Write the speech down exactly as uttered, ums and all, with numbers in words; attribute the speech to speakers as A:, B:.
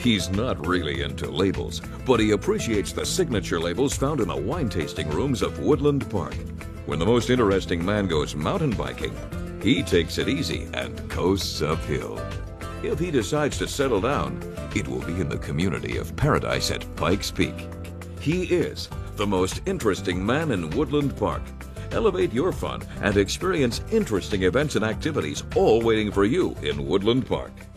A: He's not really into labels, but he appreciates the signature labels found in the wine tasting rooms of Woodland Park. When the most interesting man goes mountain biking, he takes it easy and coasts uphill. If he decides to settle down, it will be in the community of paradise at Pikes Peak. He is the most interesting man in Woodland Park. Elevate your fun and experience interesting events and activities all waiting for you in Woodland Park.